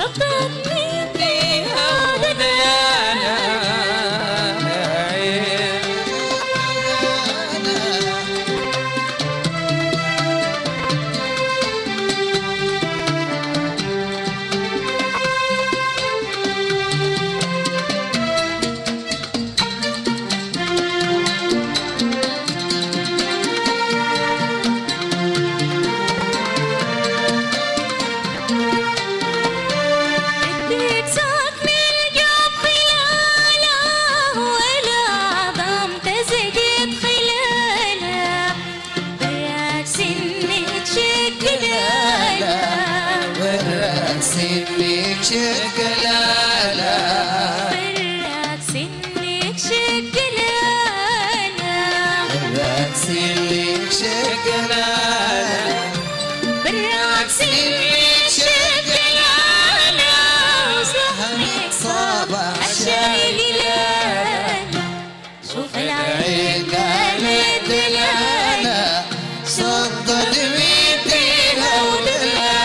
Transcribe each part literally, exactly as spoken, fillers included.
صدقني فيها وديانا سنك شكلالة برك سنك شكلالة برك سنك شكلالة برك سنك شكلالة وصحنك صباح شايلة شوف العين قالت دلالة صدق بيديها ودلالة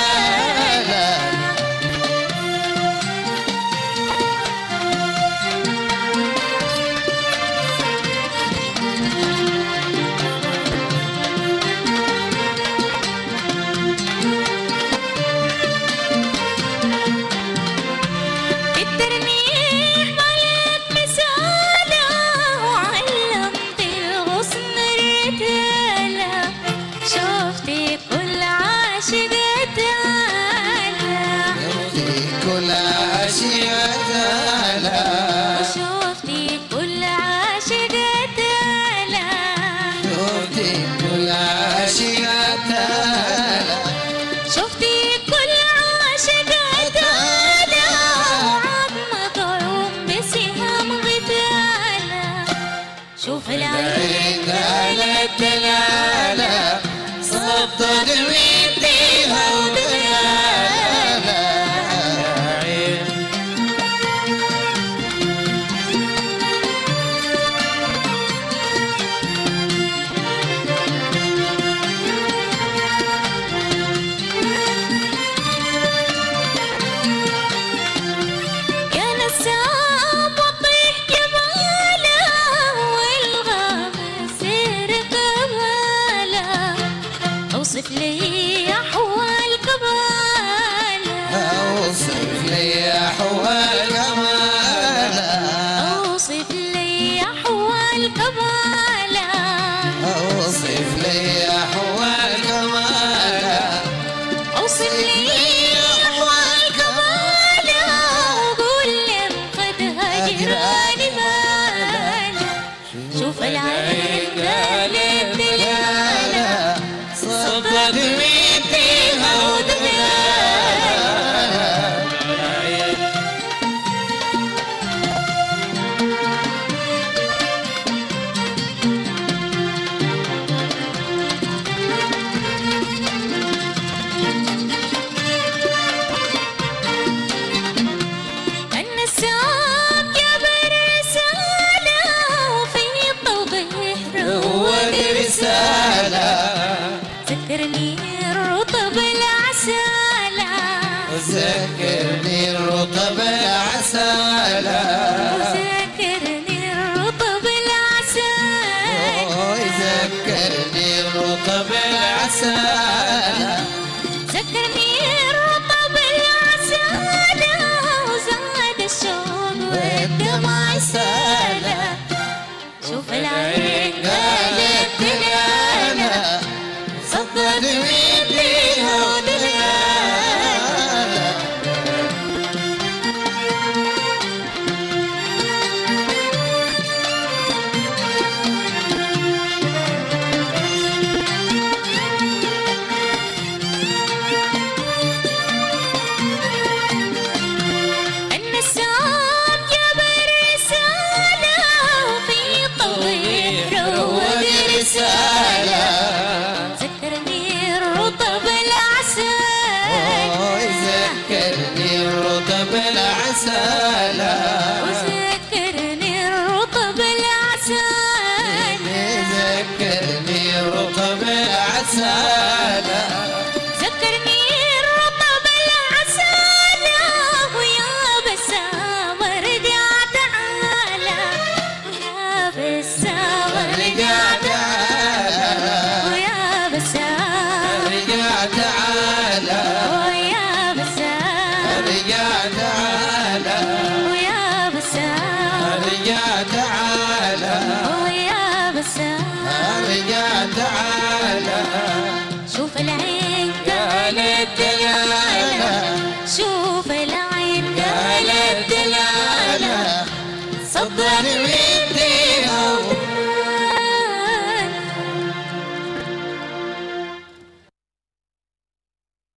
وشوفتي كل عاشقة لا شوفتي كل عاشقة شوفتي كل عاشقة لا وعظم طعوم بسهام غتالة شوف العين قالت دلالة صدق بيديها ودلالة اوصف لي احوال قبالة اوصف لي احوال قبالة اوصف لي احوال قبالة اوصف لي احوال قبالة اوصف لي احوال قبالة وقول لهم قد هجراني بالا شوف العين قالت دلالة صدق بيديها ودلالة النسام جاب رسالة وفي التوضيح رواد رسالة ذكرني الرطب العسالة ذكرني الرطب العسالة ذكرني الرطب العسالة ذكرني الرطب العسالة ذكرني الرطب العسالة وزاد الشوق والدمع سالة شوف العين قالت دلالة صدق بيديها ودلالة النسام جاب رسالة وفي طويل رواد رسالة ذكرني الرطب العسالة ذكرني الرطب العسالة